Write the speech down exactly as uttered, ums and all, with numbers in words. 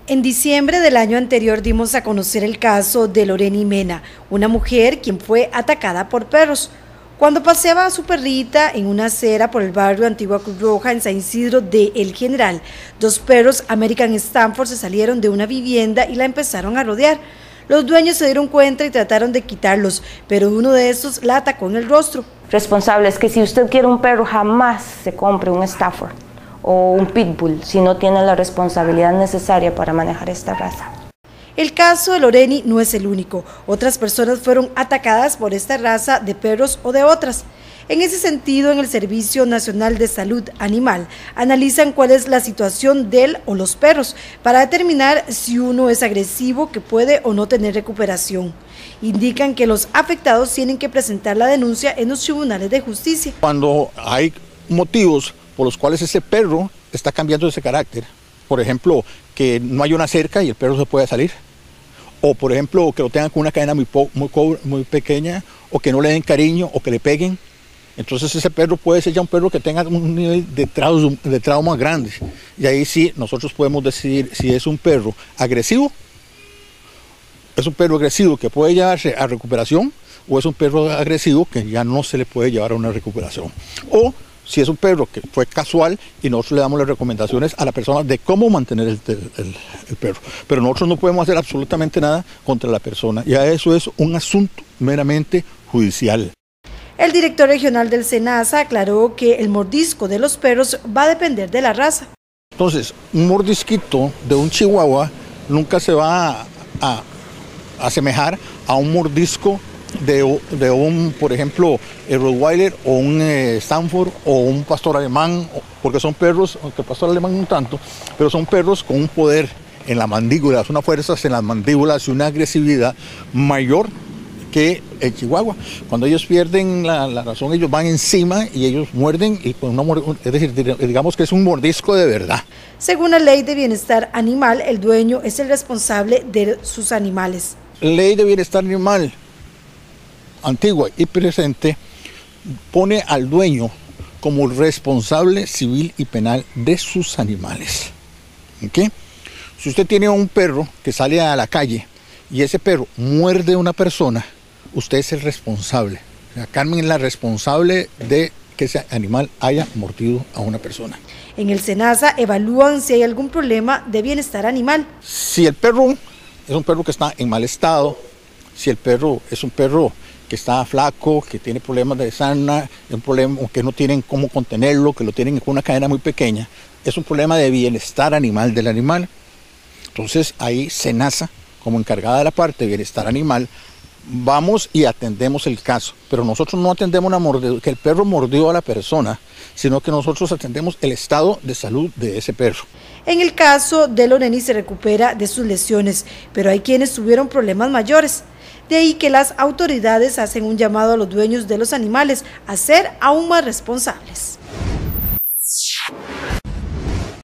En diciembre del año anterior dimos a conocer el caso de Loreni Mena, una mujer quien fue atacada por perros. Cuando paseaba a su perrita en una acera por el barrio Antigua Cruz Roja en San Isidro de El General, dos perros American Stanford se salieron de una vivienda y la empezaron a rodear. Los dueños se dieron cuenta y trataron de quitarlos, pero uno de estos la atacó en el rostro. Responsable es que si usted quiere un perro, jamás se compre un Stafford o un Pitbull si no tiene la responsabilidad necesaria para manejar esta raza. El caso de Loreni no es el único. Otras personas fueron atacadas por esta raza de perros o de otras. En ese sentido, en el Servicio Nacional de Salud Animal, analizan cuál es la situación del o los perros para determinar si uno es agresivo, que puede o no tener recuperación. Indican que los afectados tienen que presentar la denuncia en los tribunales de justicia. Cuando hay motivos por los cuales ese perro está cambiando ese carácter, por ejemplo, que no hay una cerca y el perro se puede salir, o por ejemplo, que lo tengan con una cadena muy, muy, muy pequeña, o que no le den cariño, o que le peguen, entonces ese perro puede ser ya un perro que tenga un nivel de trauma, de trauma grande, y ahí sí nosotros podemos decidir si es un perro agresivo, es un perro agresivo que puede llevarse a recuperación, o es un perro agresivo que ya no se le puede llevar a una recuperación, o si es un perro que fue casual y nosotros le damos las recomendaciones a la persona de cómo mantener el, el, el perro. Pero nosotros no podemos hacer absolutamente nada contra la persona, ya eso es un asunto meramente judicial. El director regional del SENASA aclaró que el mordisco de los perros va a depender de la raza. Entonces, un mordisquito de un chihuahua nunca se va a, a, a asemejar a un mordisco De, de un, por ejemplo, el Rottweiler o un eh, Stanford o un pastor alemán, porque son perros, aunque el pastor alemán no tanto, pero son perros con un poder en las mandíbulas, unas fuerzas en las mandíbulas y una agresividad mayor que el chihuahua. Cuando ellos pierden la, la razón, ellos van encima y ellos muerden, y con una, es decir, digamos que es un mordisco de verdad. Según la Ley de Bienestar Animal, el dueño es el responsable de sus animales. Ley de Bienestar Animal antigua y presente pone al dueño como responsable civil y penal de sus animales. ¿Okay? Si usted tiene un perro que sale a la calle y ese perro muerde a una persona, usted es el responsable. O sea, Carmen es la responsable de que ese animal haya mordido a una persona. En el SENASA evalúan si hay algún problema de bienestar animal. Si el perro es un perro que está en mal estado, si el perro es un perro que está flaco, que tiene problemas de sarna, un problema que no tienen cómo contenerlo, que lo tienen con una cadena muy pequeña, es un problema de bienestar animal del animal. Entonces ahí SENASA, como encargada de la parte de bienestar animal, vamos y atendemos el caso, pero nosotros no atendemos una mordedura, que el perro mordió a la persona, sino que nosotros atendemos el estado de salud de ese perro. En el caso de Loreni se recupera de sus lesiones, pero hay quienes tuvieron problemas mayores. De ahí que las autoridades hacen un llamado a los dueños de los animales a ser aún más responsables.